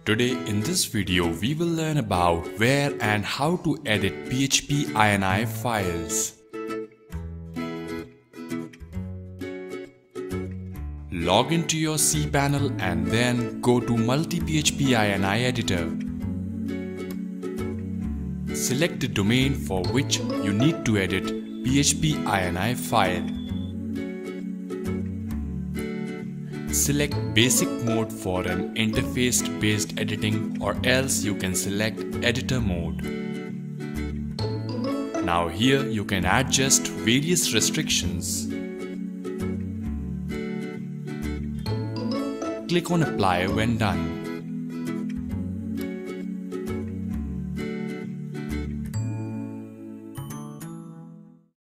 Today in this video we will learn about where and how to edit PHP INI files. Log into your cPanel and then go to MultiPHP INI Editor. Select the domain for which you need to edit PHP INI file. Select basic mode for an interface-based editing, or else you can select editor mode. Now here you can adjust various restrictions. Click on apply when done.